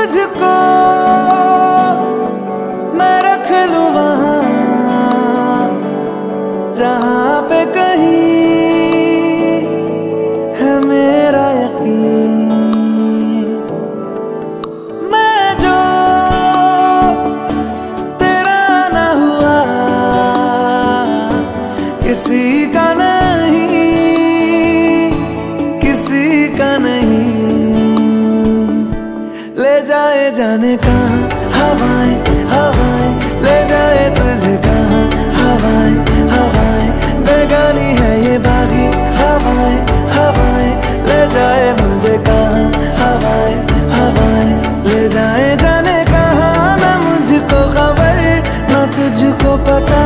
तुझको मैं रख लूं वहां जहां पे कहीं है मेरा यकीन। मैं जो तेरा ना हुआ किसी का नहीं, किसी का नहीं। ले जाए जाने कहाँ हवाएं हवाएं, ले जाए तुझे कहाँ हवाएं हवाएं। बेगानी है ये बागी हवाएं हवाएं, ले जाए मुझे कहाँ हवाएं हवाएं। ले जाए जाने कहाँ, ना मुझको खबर ना तुझको पता।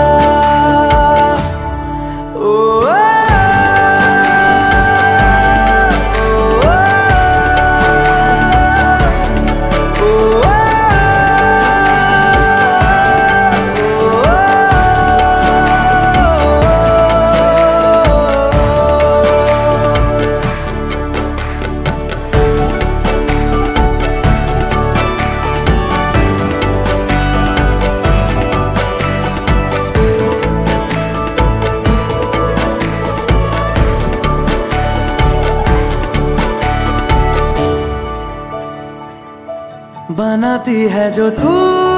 बनाती है जो तू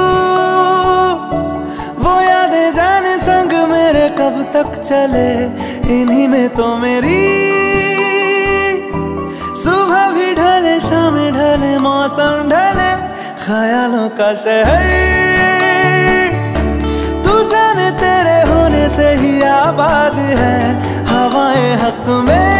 वो यादें जाने संग मेरे कब तक चले। इन्हीं में तो मेरी सुबह भी ढले शाम ढले मौसम ढले। ख्यालों का शहर तू जाने तेरे होने से ही आबाद है। हवाएं हक में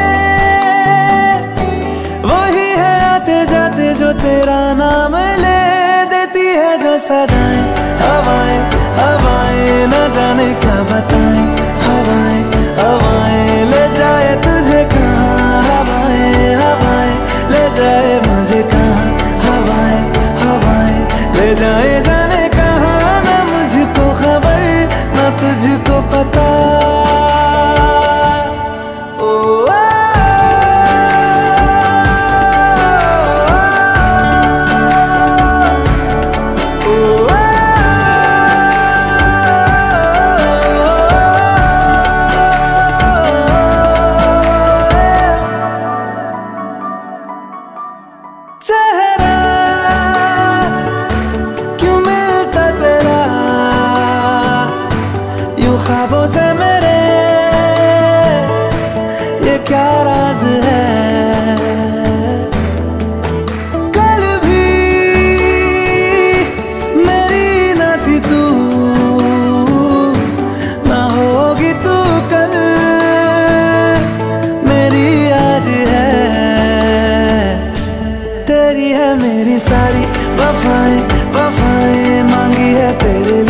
वही है आते जाते जो तेरा नाम ले देती है जो सदाएं। हवाएं हवाएं न जाने क्या बताएं। हवाएं हवाएं ले जाए तुझे कहाँ हवाएं हवाएं, ले जाए मुझे कहाँ हवाएं हवाएं। ले जाए जाने कहाँ, ना मुझको खबर ना तुझको पता। चेहरा क्यों मिलता तेरा यूं ख्वाबों से मेरे, ये क्या राज है। कल भी मेरी न थी तू, ना होगी तू कल मेरी आज है। तेरी है मेरी सारी वफाएं वफाएं, मांगी है तेरे